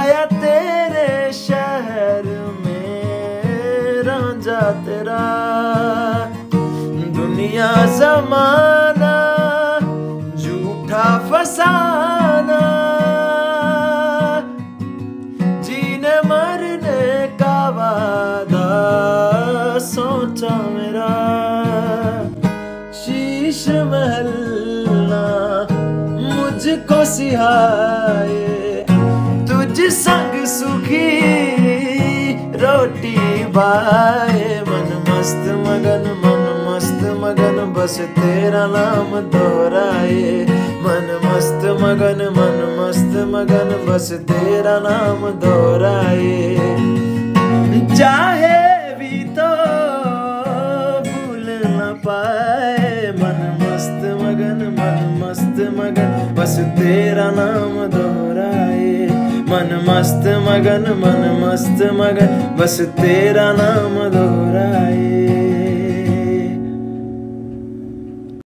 आया तेरे शहर में रांझा तेरा, दुनिया जमाना झूठा फसाना, जीने मरने का वादा सोचा मेरा। शीश महलना मुझको सिहाए, तुझ संग सुखी रोटी बाए। मन मस्त मगन, मन मस्त मगन, बस तेरा नाम दोहराए। मन मस्त मगन, मन मस्त मगन, बस तेरा नाम दोहराए। चाहे भी तो भूल न पाए। मन मस्त मगन, मन मस्त मगन, बस तेरा नाम दोहराए। मन मस्त मगन, मन मस्त मगन, बस तेरा नाम दोहराए।